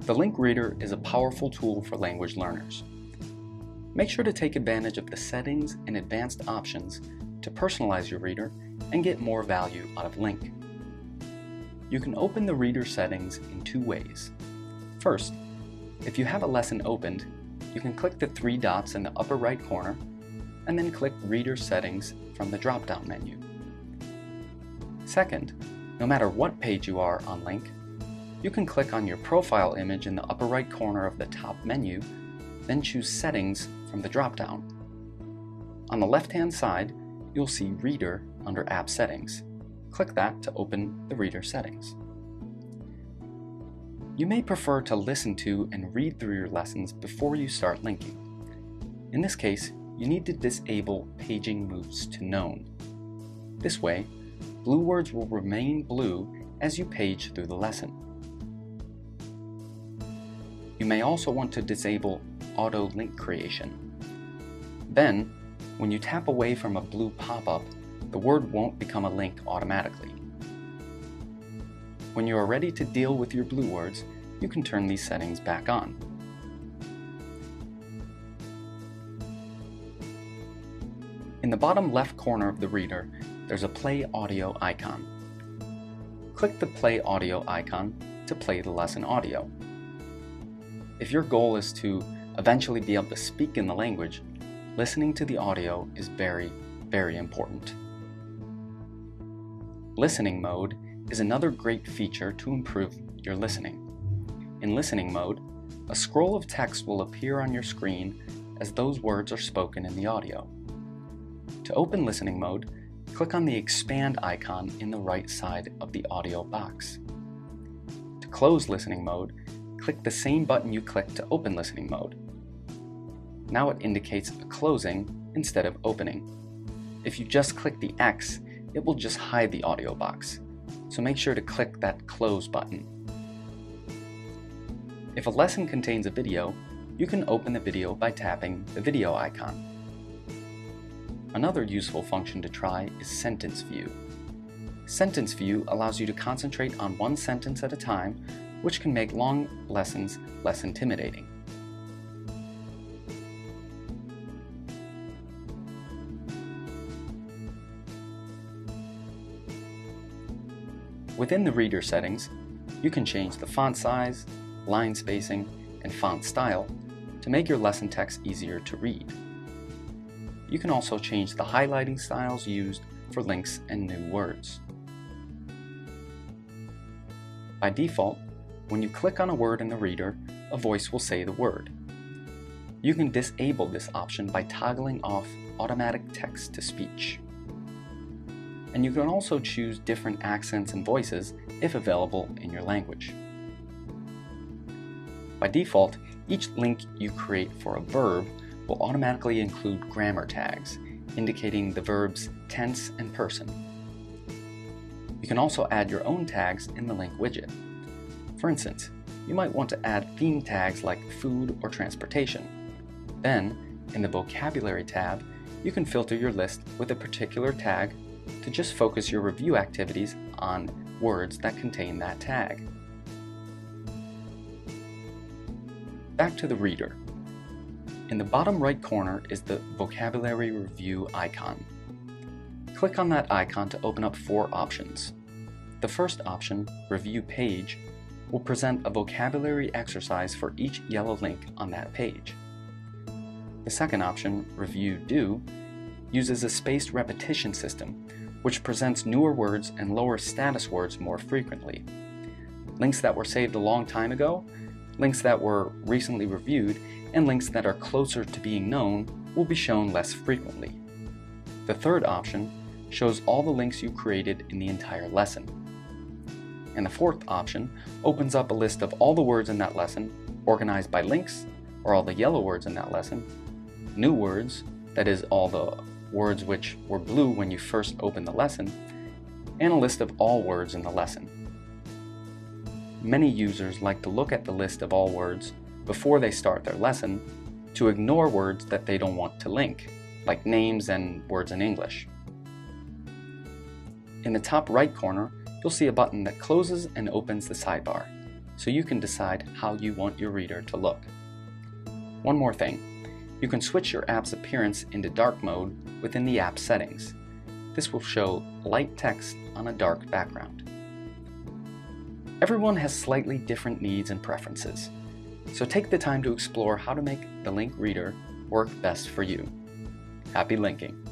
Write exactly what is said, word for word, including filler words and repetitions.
The LingQ Reader is a powerful tool for language learners. Make sure to take advantage of the settings and advanced options to personalize your reader and get more value out of LingQ. You can open the reader settings in two ways. First, if you have a lesson opened, you can click the three dots in the upper right corner and then click Reader Settings from the drop-down menu. Second, no matter what page you are on LingQ, you can click on your profile image in the upper right corner of the top menu, then choose Settings from the drop-down. On the left-hand side, you'll see Reader under App Settings. Click that to open the Reader settings. You may prefer to listen to and read through your lessons before you start linking. In this case, you need to disable Paging Moves to Known. This way, blue words will remain blue as you page through the lesson. You may also want to disable Auto Link Creation. Then, when you tap away from a blue pop-up, the word won't become a link automatically. When you are ready to deal with your blue words, you can turn these settings back on. In the bottom left corner of the reader, there's a Play Audio icon. Click the Play Audio icon to play the lesson audio. If your goal is to eventually be able to speak in the language, listening to the audio is very, very important. Listening mode is another great feature to improve your listening. In listening mode, a scroll of text will appear on your screen as those words are spoken in the audio. To open listening mode, click on the expand icon in the right side of the audio box. To close listening mode, click the same button you clicked to open listening mode. Now it indicates a closing instead of opening. If you just click the X, it will just hide the audio box, so make sure to click that close button. If a lesson contains a video, you can open the video by tapping the video icon. Another useful function to try is Sentence View. Sentence View allows you to concentrate on one sentence at a time, which can make long lessons less intimidating. Within the reader settings, you can change the font size, line spacing, and font style to make your lesson text easier to read. You can also change the highlighting styles used for links and new words. By default, when you click on a word in the reader, a voice will say the word. You can disable this option by toggling off automatic text-to-speech. And you can also choose different accents and voices if available in your language. By default, each link you create for a verb will automatically include grammar tags, indicating the verb's tense and person. You can also add your own tags in the LingQ widget. For instance, you might want to add theme tags like food or transportation. Then, in the vocabulary tab, you can filter your list with a particular tag to just focus your review activities on words that contain that tag. Back to the reader. In the bottom right corner is the vocabulary review icon. Click on that icon to open up four options. The first option, Review Page, will present a vocabulary exercise for each yellow link on that page. The second option, Review Do, uses a spaced repetition system, which presents newer words and lower status words more frequently. Links that were saved a long time ago, links that were recently reviewed, and links that are closer to being known will be shown less frequently. The third option shows all the links you created in the entire lesson. And the fourth option opens up a list of all the words in that lesson, organized by links, or all the yellow words in that lesson, new words, that is all the words which were blue when you first opened the lesson, and a list of all words in the lesson. Many users like to look at the list of all words before they start their lesson to ignore words that they don't want to link, like names and words in English. In the top right corner, you'll see a button that closes and opens the sidebar. so you can decide how you want your reader to look. One more thing, you can switch your app's appearance into dark mode within the app settings. This will show light text on a dark background. Everyone has slightly different needs and preferences, so take the time to explore how to make the LingQ Reader work best for you. Happy linking!